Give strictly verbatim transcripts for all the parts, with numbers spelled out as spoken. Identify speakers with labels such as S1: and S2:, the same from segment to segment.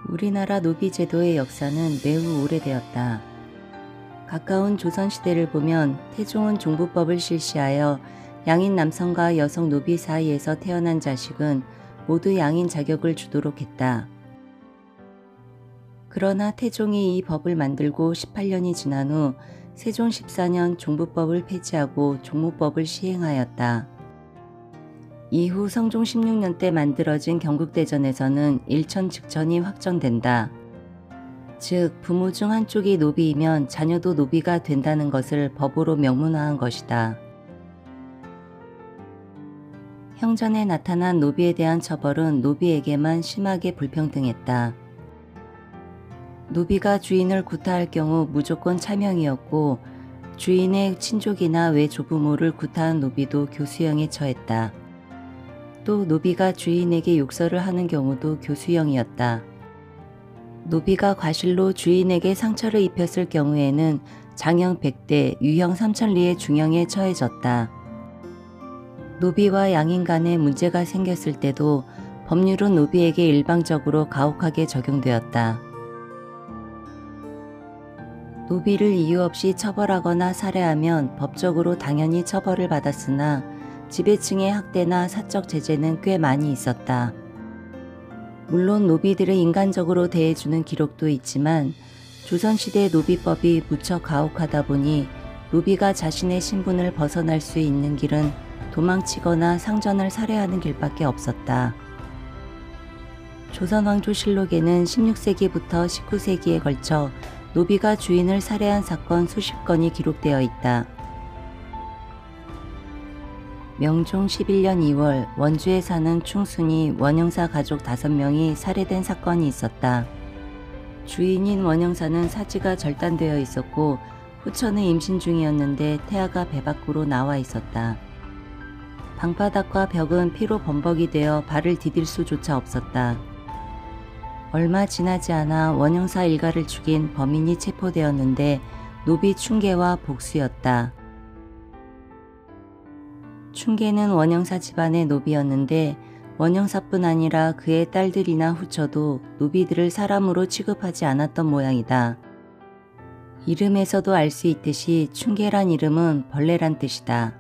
S1: 우리나라 노비제도의 역사는 매우 오래되었다. 가까운 조선시대를 보면 태종은 종부법을 실시하여 양인 남성과 여성 노비 사이에서 태어난 자식은 모두 양인 자격을 주도록 했다. 그러나 태종이 이 법을 만들고 십팔 년이 지난 후 세종 십사 년 종부법을 폐지하고 종무법을 시행하였다. 이후 성종 십육 년 때 만들어진 경국대전에서는 일천즉천이 확정된다. 즉 부모 중 한쪽이 노비이면 자녀도 노비가 된다는 것을 법으로 명문화한 것이다. 형전에 나타난 노비에 대한 처벌은 노비에게만 심하게 불평등했다. 노비가 주인을 구타할 경우 무조건 차명이었고 주인의 친족이나 외조부모를 구타한 노비도 교수형에 처했다. 또 노비가 주인에게 욕설을 하는 경우도 교수형이었다. 노비가 과실로 주인에게 상처를 입혔을 경우에는 장형 백 대, 유형 삼천 리의 중형에 처해졌다. 노비와 양인 간에 문제가 생겼을 때도 법률은 노비에게 일방적으로 가혹하게 적용되었다. 노비를 이유 없이 처벌하거나 살해하면 법적으로 당연히 처벌을 받았으나 지배층의 학대나 사적 제재는 꽤 많이 있었다. 물론 노비들을 인간적으로 대해주는 기록도 있지만 조선시대 노비법이 무척 가혹하다 보니 노비가 자신의 신분을 벗어날 수 있는 길은 도망치거나 상전을 살해하는 길밖에 없었다. 조선왕조실록에는 십육 세기부터 십구 세기에 걸쳐 노비가 주인을 살해한 사건 수십 건이 기록되어 있다. 명종 십일 년 이월 원주에 사는 충순이 원영사 가족 다섯 명이 살해된 사건이 있었다. 주인인 원영사는 사지가 절단되어 있었고 후처는 임신 중이었는데 태아가 배 밖으로 나와 있었다. 방바닥과 벽은 피로 범벅이 되어 발을 디딜 수조차 없었다. 얼마 지나지 않아 원영사 일가를 죽인 범인이 체포되었는데 노비 충계와 복수였다. 충계는 원영사 집안의 노비였는데 원영사뿐 아니라 그의 딸들이나 후처도 노비들을 사람으로 취급하지 않았던 모양이다. 이름에서도 알 수 있듯이 충계란 이름은 벌레란 뜻이다.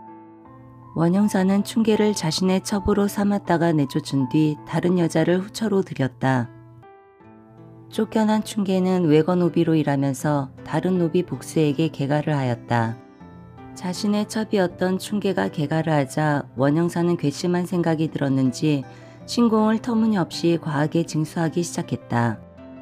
S1: 원영사는 충계를 자신의 첩으로 삼았다가 내쫓은 뒤 다른 여자를 후처로 들였다. 쫓겨난 충계는 외거 노비로 일하면서 다른 노비 복수에게 계가를 하였다. 자신의 첩이었던 충계가 계가를 하자 원영사는 괘씸한 생각이 들었는지 신공을 터무니없이 과하게 징수하기 시작했다.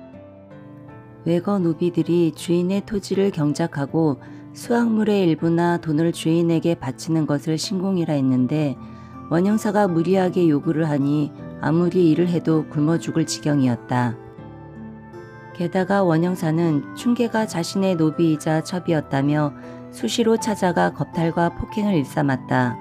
S1: 외거 노비들이 주인의 토지를 경작하고 수확물의 일부나 돈을 주인에게 바치는 것을 신공이라 했는데 원영사가 무리하게 요구를 하니 아무리 일을 해도 굶어 죽을 지경이었다. 게다가 원영사는 충계가 자신의 노비이자 첩이었다며 수시로 찾아가 겁탈과 폭행을 일삼았다.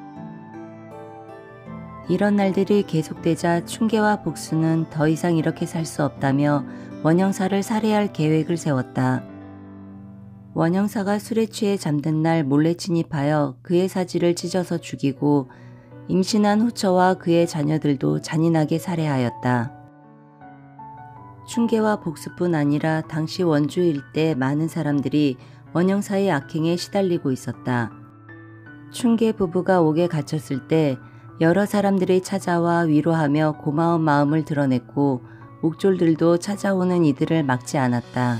S1: 이런 날들이 계속되자 충계와 복수는 더 이상 이렇게 살 수 없다며 원영사를 살해할 계획을 세웠다. 원영사가 술에 취해 잠든 날 몰래 침입하여 그의 사지를 찢어서 죽이고 임신한 후처와 그의 자녀들도 잔인하게 살해하였다. 충계와 복수뿐 아니라 당시 원주 일대 많은 사람들이 원영사의 악행에 시달리고 있었다. 충계 부부가 옥에 갇혔을 때 여러 사람들이 찾아와 위로하며 고마운 마음을 드러냈고 옥졸들도 찾아오는 이들을 막지 않았다.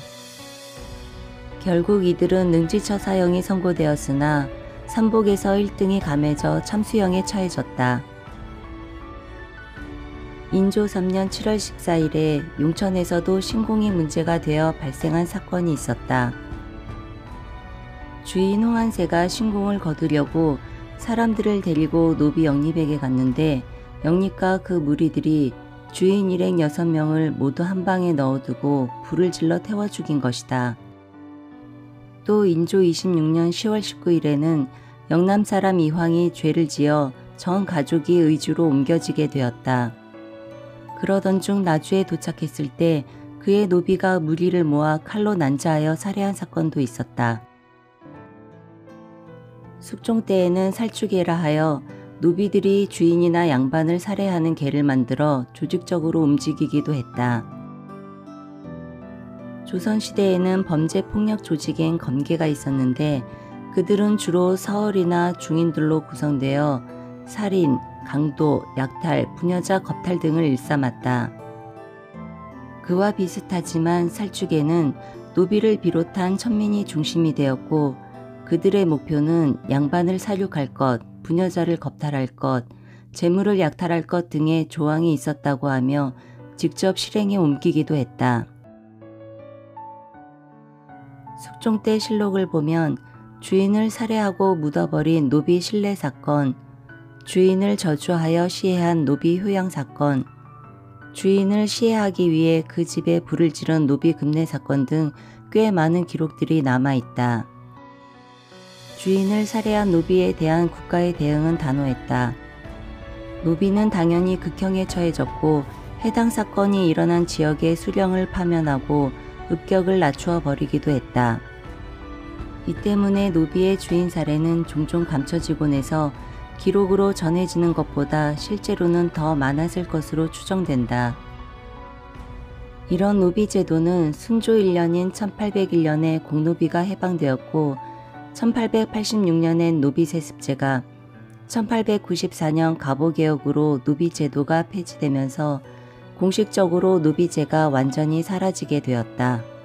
S1: 결국 이들은 능지처 사형이 선고되었으나 삼복에서 일 등이 감해져 참수형에 처해졌다. 인조 삼 년 칠월 십사일에 용천에서도 신공이 문제가 되어 발생한 사건이 있었다. 주인 홍한세가 신공을 거두려고 사람들을 데리고 노비 영립에게 갔는데 영립과 그 무리들이 주인 일행 여섯 명을 모두 한 방에 넣어두고 불을 질러 태워 죽인 것이다. 또 인조 이십육 년 시월 십구일에는 영남 사람 이황이 죄를 지어 전 가족이 의주로 옮겨지게 되었다. 그러던 중 나주에 도착했을 때 그의 노비가 무리를 모아 칼로 난자하여 살해한 사건도 있었다. 숙종 때에는 살추계라 하여 노비들이 주인이나 양반을 살해하는 계를 만들어 조직적으로 움직이기도 했다. 조선시대에는 범죄 폭력 조직엔 검계가 있었는데 그들은 주로 서얼이나 중인들로 구성되어 살인, 강도, 약탈, 부녀자 겁탈 등을 일삼았다. 그와 비슷하지만 살축에는 노비를 비롯한 천민이 중심이 되었고 그들의 목표는 양반을 살육할 것, 부녀자를 겁탈할 것, 재물을 약탈할 것 등의 조항이 있었다고 하며 직접 실행에 옮기기도 했다. 숙종 때 실록을 보면 주인을 살해하고 묻어버린 노비 실례 사건, 주인을 저주하여 시해한 노비 효양 사건, 주인을 시해하기 위해 그 집에 불을 지른 노비 급례 사건 등 꽤 많은 기록들이 남아있다. 주인을 살해한 노비에 대한 국가의 대응은 단호했다. 노비는 당연히 극형에 처해졌고 해당 사건이 일어난 지역의 수령을 파면하고 읍격을 낮추어 버리기도 했다. 이 때문에 노비의 주인 살해는 종종 감춰지곤 해서 기록으로 전해지는 것보다 실제로는 더 많았을 것으로 추정된다. 이런 노비 제도는 순조 일 년인 천팔백일 년에 공노비가 해방되었고 천팔백팔십육 년엔 노비세습제가, 천팔백구십사 년 갑오개혁으로 노비제도가 폐지되면서 공식적으로 노비제가 완전히 사라지게 되었다.